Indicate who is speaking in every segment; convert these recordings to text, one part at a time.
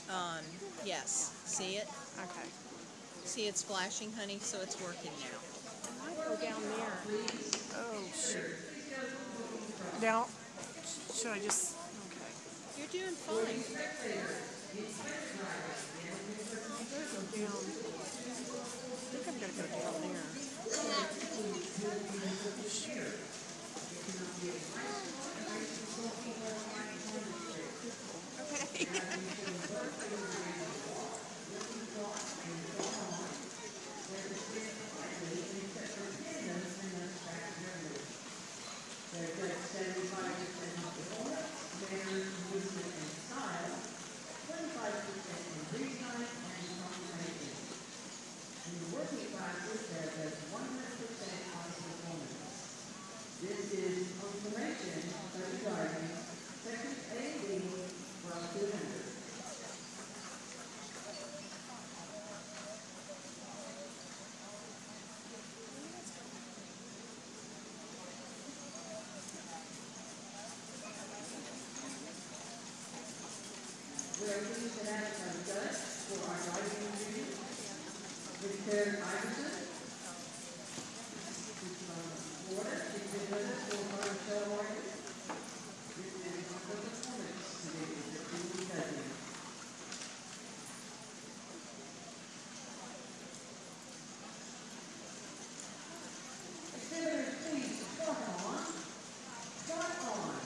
Speaker 1: Yes. See it?
Speaker 2: Okay.
Speaker 1: See it's flashing, honey, so it's working now.
Speaker 2: I might go down there. Oh, shoot. Now, should I just... Okay.
Speaker 1: You're doing fine.
Speaker 2: I better go down. I think I'm going to go down there.
Speaker 3: This is confirmation regarding Section A from 200. We are pleased to have a judge for our driving review, Mr. Iverson. Florida, she's been with us for her show morning. This is the performance today, Mr. President. Senators, please, start on. Start on.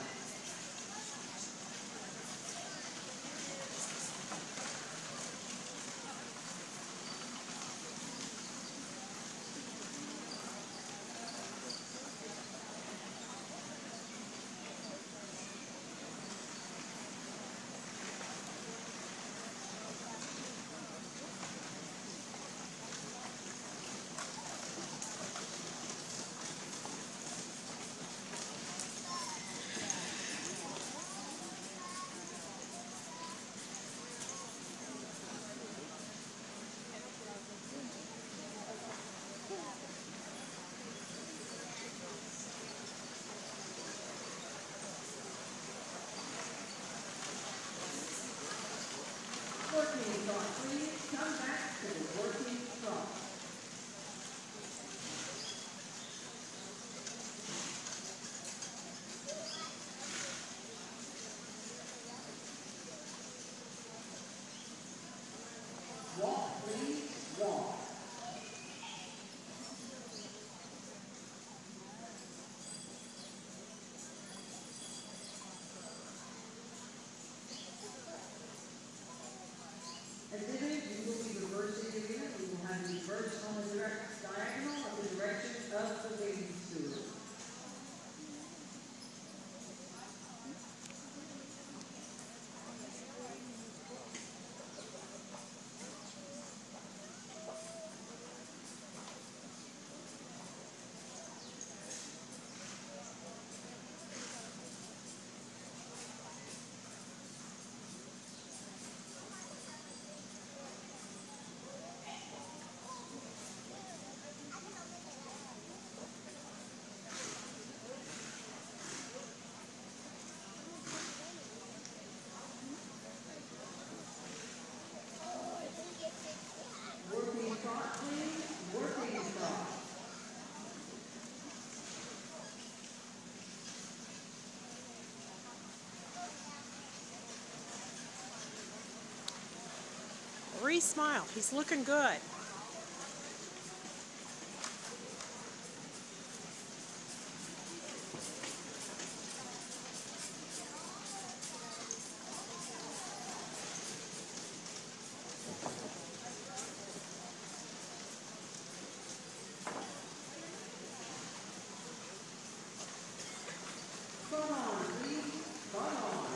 Speaker 3: Working thought, please come back to the working thought. Walk, please, walk. Exhibit, we will be reversing the unit. We will have the reverse on the direct diagonal of the direction of the bathing stool. Working thought, please. Working thought.
Speaker 2: Smile. He's looking good.
Speaker 3: Come on, please. Come on.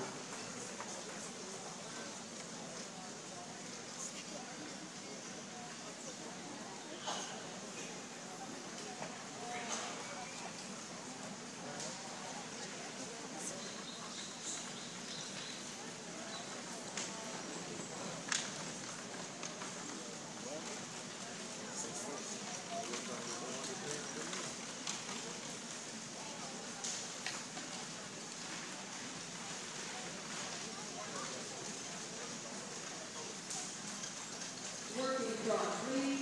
Speaker 3: Draw 3